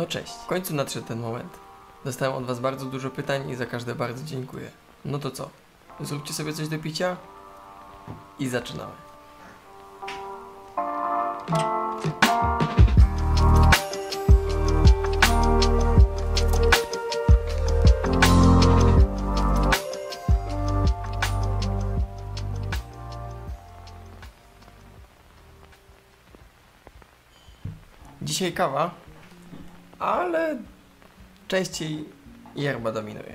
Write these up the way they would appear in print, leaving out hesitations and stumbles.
No cześć, w końcu nadszedł ten moment. Dostałem od was bardzo dużo pytań i za każde bardzo dziękuję. No to co? Zróbcie sobie coś do picia i zaczynamy. Dzisiaj kawa, ale częściej yerba dominuje.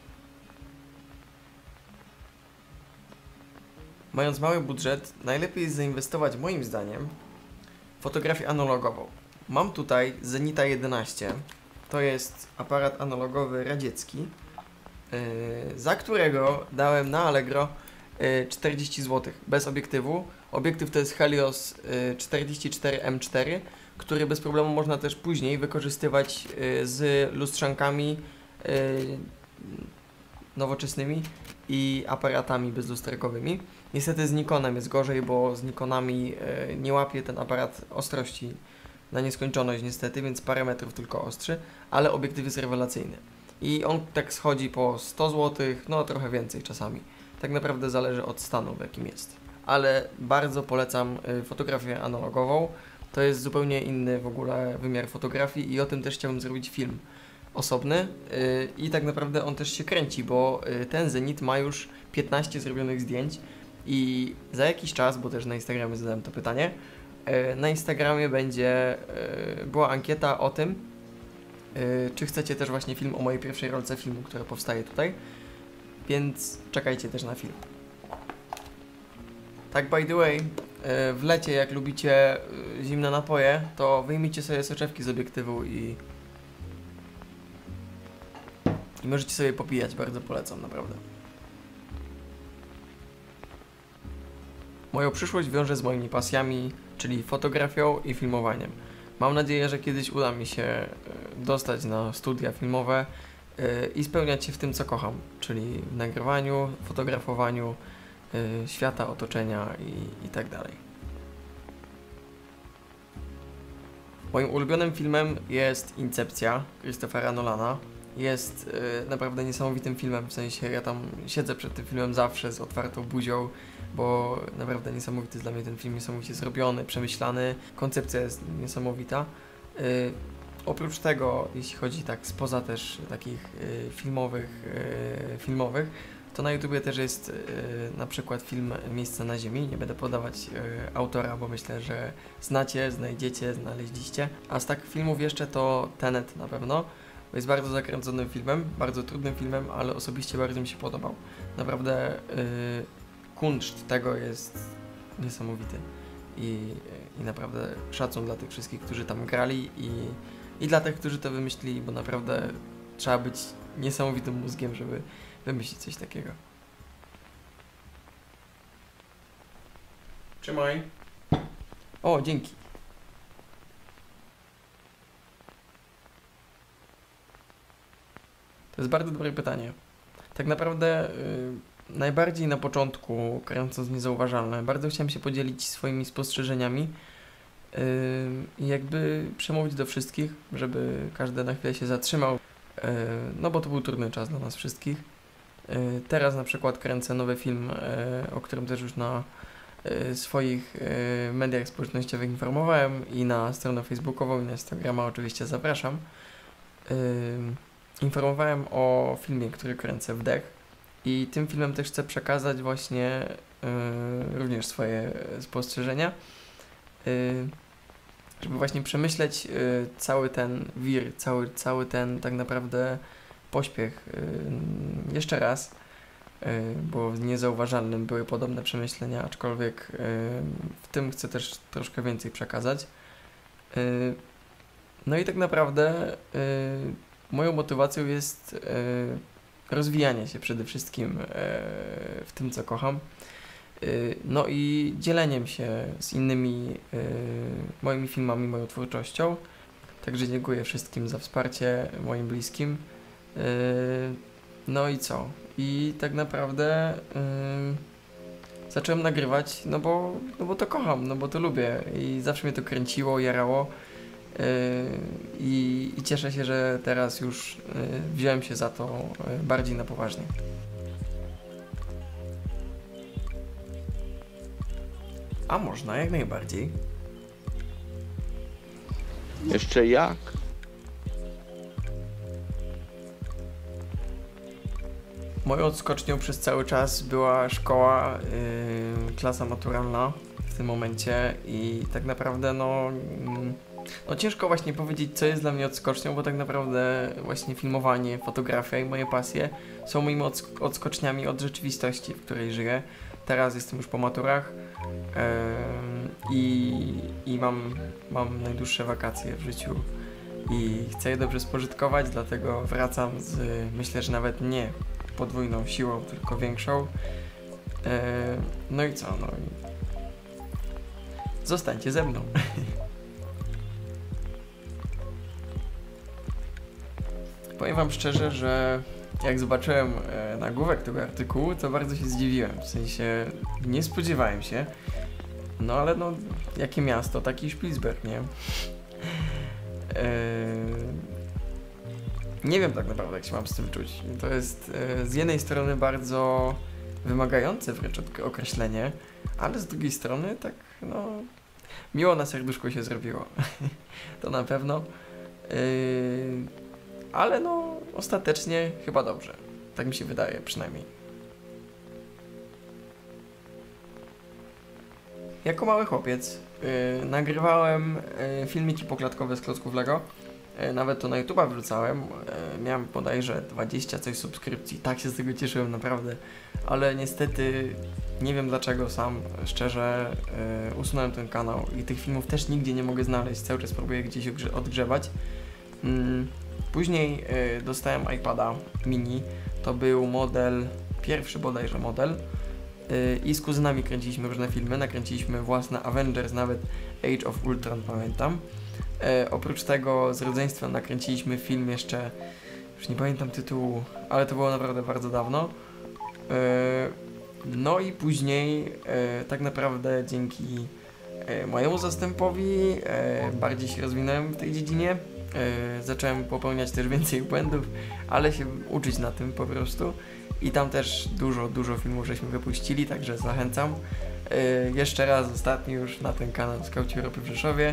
Mając mały budżet, najlepiej jest zainwestować moim zdaniem w fotografię analogową. Mam tutaj Zenita 11. To jest aparat analogowy radziecki, za którego dałem na Allegro 40 zł bez obiektywu. Obiektyw to jest Helios 44M4, który bez problemu można też później wykorzystywać z lustrzankami nowoczesnymi i aparatami bezlusterkowymi. Niestety z Nikonem jest gorzej, bo z Nikonami nie łapie ten aparat ostrości na nieskończoność niestety, więc parę metrów tylko ostrzy, ale obiektyw jest rewelacyjny. I on tak schodzi po 100 zł, no trochę więcej czasami. Tak naprawdę zależy od stanu, w jakim jest. Ale bardzo polecam fotografię analogową. To jest zupełnie inny w ogóle wymiar fotografii i o tym też chciałbym zrobić film osobny. I tak naprawdę on też się kręci, bo ten Zenit ma już 15 zrobionych zdjęć i za jakiś czas, bo też na Instagramie zadałem to pytanie, na Instagramie była ankieta o tym, czy chcecie też właśnie film o mojej pierwszej rolce filmu, która powstaje tutaj, więc czekajcie też na film. Tak by the way, w lecie jak lubicie zimne napoje, to wyjmijcie sobie soczewki z obiektywu i możecie sobie popijać, bardzo polecam, naprawdę. Moją przyszłość wiąże z moimi pasjami, czyli fotografią i filmowaniem. Mam nadzieję, że kiedyś uda mi się dostać na studia filmowe i spełniać się w tym, co kocham, czyli w nagrywaniu, fotografowaniu świata, otoczenia i tak dalej. Moim ulubionym filmem jest Incepcja Christophera Nolana. Jest naprawdę niesamowitym filmem, w sensie ja tam siedzę przed tym filmem zawsze z otwartą buzią, bo naprawdę niesamowity jest dla mnie ten film, niesamowicie zrobiony, przemyślany, koncepcja jest niesamowita. Oprócz tego, jeśli chodzi tak spoza też takich filmowych, to na YouTubie też jest na przykład film Miejsce na Ziemi. Nie będę podawać autora, bo myślę, że znacie, znaleźliście. A z takich filmów jeszcze to Tenet na pewno. Bo jest bardzo zakręconym filmem, bardzo trudnym filmem, ale osobiście bardzo mi się podobał. Naprawdę kunszt tego jest niesamowity. I naprawdę szacun dla tych wszystkich, którzy tam grali i dla tych, którzy to wymyślili, bo naprawdę trzeba być niesamowitym mózgiem, żeby wymyślić coś takiego. Trzymaj. O, dzięki. To jest bardzo dobre pytanie. Tak naprawdę najbardziej na początku, kręcąc Niezauważalne, bardzo chciałem się podzielić swoimi spostrzeżeniami i jakby przemówić do wszystkich, żeby każdy na chwilę się zatrzymał, no bo to był trudny czas dla nas wszystkich. Teraz na przykład kręcę nowy film, o którym też już na swoich mediach społecznościowych informowałem i na stronę facebookową i na Instagrama oczywiście zapraszam. Informowałem o filmie, który kręcę, Wdech, i tym filmem też chcę przekazać właśnie również swoje spostrzeżenia, żeby właśnie przemyśleć cały ten wir, cały ten tak naprawdę pośpiech jeszcze raz, bo w Niezauważalnym były podobne przemyślenia, aczkolwiek w tym chcę też troszkę więcej przekazać. No i tak naprawdę moją motywacją jest rozwijanie się przede wszystkim w tym, co kocham. No i dzieleniem się z innymi moimi filmami, moją twórczością. Także dziękuję wszystkim za wsparcie, moim bliskim. No i co? I tak naprawdę zacząłem nagrywać, no bo to kocham, no bo to lubię i zawsze mnie to kręciło, jarało. I cieszę się, że teraz już wziąłem się za to bardziej na poważnie. A można, jak najbardziej. Jeszcze jak? Moją odskocznią przez cały czas była szkoła, klasa maturalna w tym momencie i tak naprawdę no ciężko właśnie powiedzieć, co jest dla mnie odskocznią, bo tak naprawdę właśnie filmowanie, fotografia i moje pasje są moimi odskoczniami od rzeczywistości, w której żyję. Teraz jestem już po maturach i mam najdłuższe wakacje w życiu i chcę je dobrze spożytkować, dlatego wracam z, myślę, że nawet nie podwójną siłą, tylko większą. No i co? No i zostańcie ze mną. Powiem wam szczerze, że jak zobaczyłem nagłówek tego artykułu, to bardzo się zdziwiłem. W sensie nie spodziewałem się. No ale no, jakie miasto, taki Spilsberg, nie? Nie wiem tak naprawdę, jak się mam z tym czuć. To jest z jednej strony bardzo wymagające wręcz określenie, ale z drugiej strony tak, no, miło na serduszku się zrobiło. To na pewno. Ale no, ostatecznie chyba dobrze. Tak mi się wydaje przynajmniej. Jako mały chłopiec nagrywałem filmiki poklatkowe z klocków Lego. Nawet to na YouTube'a wrzucałem. Miałem bodajże 20 coś subskrypcji. Tak się z tego cieszyłem naprawdę. Ale niestety nie wiem dlaczego sam, szczerze, usunąłem ten kanał i tych filmów też nigdzie nie mogę znaleźć. Cały czas próbuję gdzieś odgrzebać. Później dostałem iPada mini. To był model, pierwszy bodajże model. I z kuzynami kręciliśmy różne filmy. Nakręciliśmy własne Avengers, nawet Age of Ultron pamiętam. Oprócz tego z rodzeństwem nakręciliśmy film jeszcze, już nie pamiętam tytułu, ale to było naprawdę bardzo dawno. No i później tak naprawdę dzięki mojemu zastępowi bardziej się rozwinąłem w tej dziedzinie. Zacząłem popełniać też więcej błędów, ale się uczyć na tym po prostu. I tam też dużo filmów żeśmy wypuścili, także zachęcam. Jeszcze raz ostatni już na ten kanał Skauci Europy w Rzeszowie.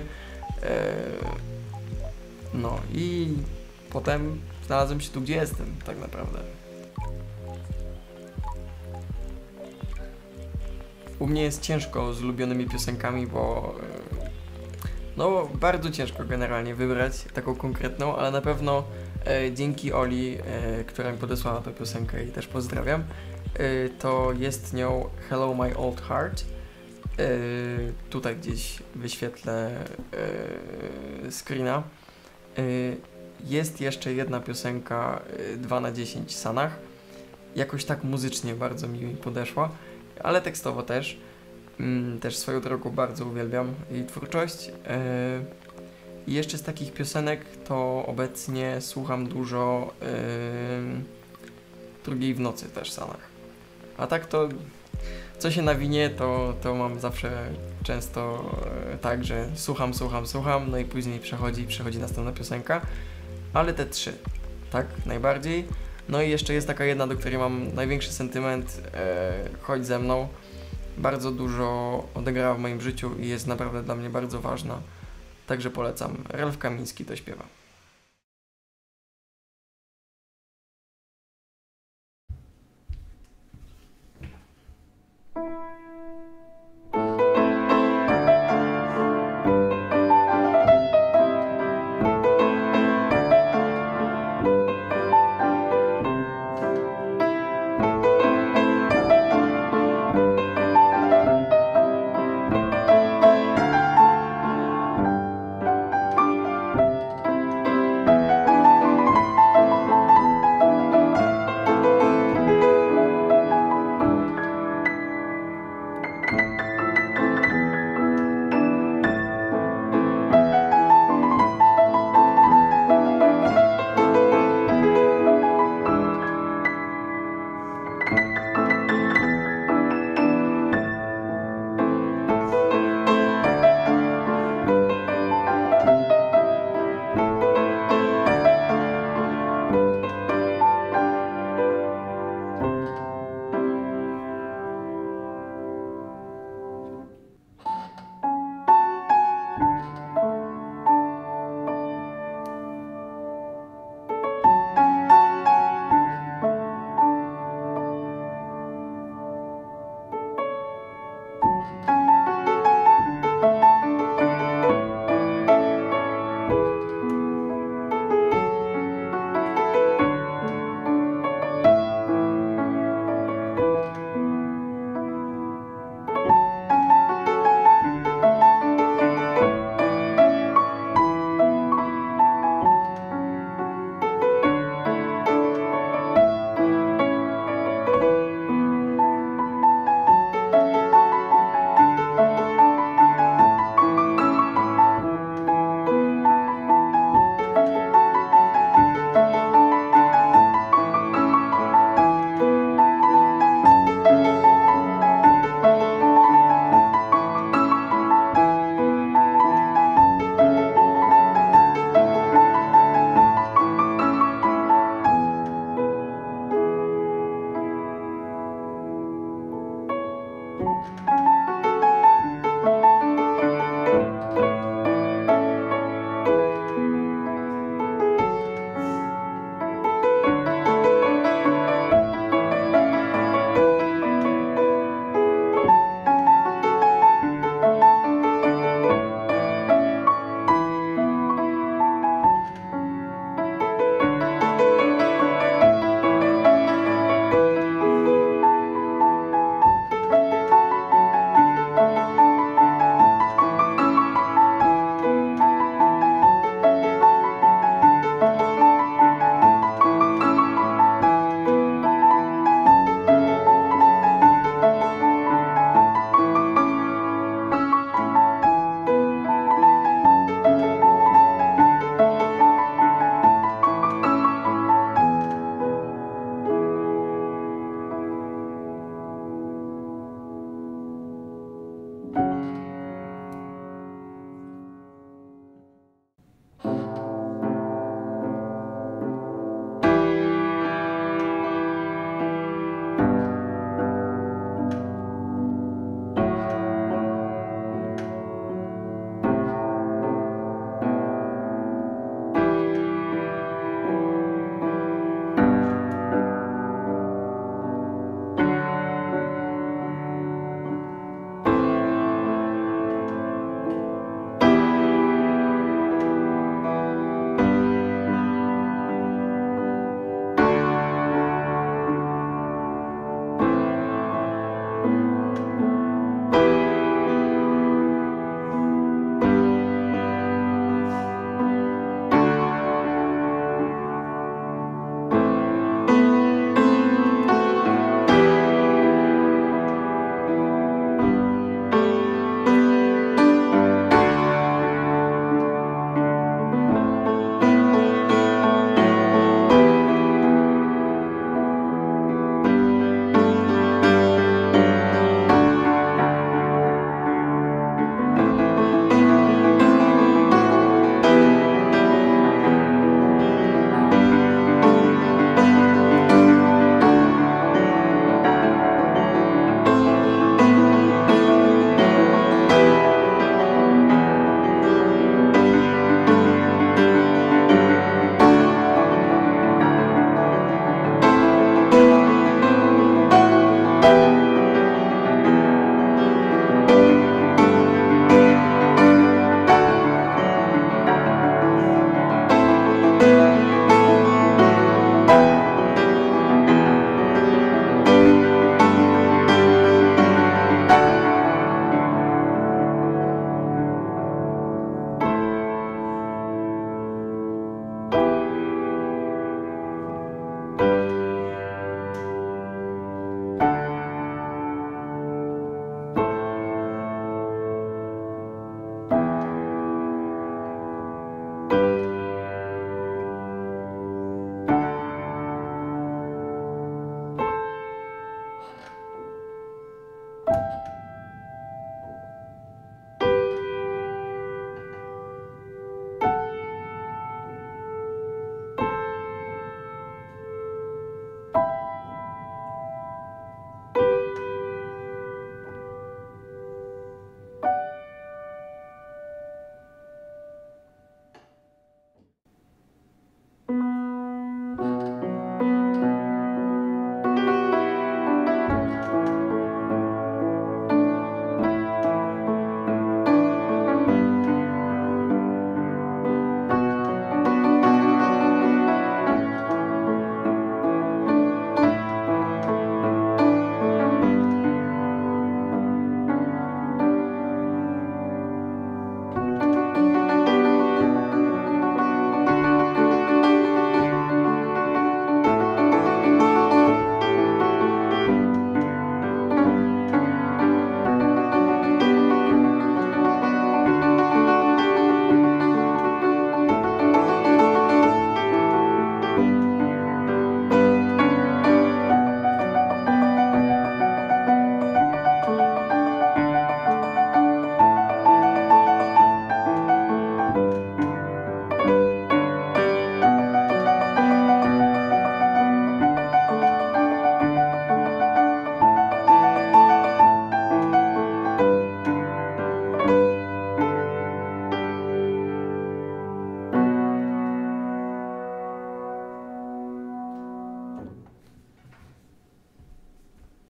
No i potem znalazłem się tu, gdzie jestem, tak naprawdę. U mnie jest ciężko z ulubionymi piosenkami, bo no bardzo ciężko generalnie wybrać taką konkretną, ale na pewno dzięki Oli, która mi podesłała tę piosenkę i też pozdrawiam, to jest nią Hello My Old Heart. Tutaj gdzieś wyświetlę screena. Jest jeszcze jedna piosenka 2/10 Sanach. Jakoś tak muzycznie bardzo mi podeszła, ale tekstowo też. Też swoją drogą bardzo uwielbiam jej twórczość. I jeszcze z takich piosenek to obecnie słucham dużo Drugiej w nocy też Sanach. A tak to co się nawinie, to mam zawsze często tak, że słucham, no i później przechodzi następna piosenka, ale te trzy, tak, najbardziej. No i jeszcze jest taka jedna, do której mam największy sentyment, Chodź ze mną. Bardzo dużo odegrała w moim życiu i jest naprawdę dla mnie bardzo ważna, także polecam. Ralf Kamiński to śpiewa.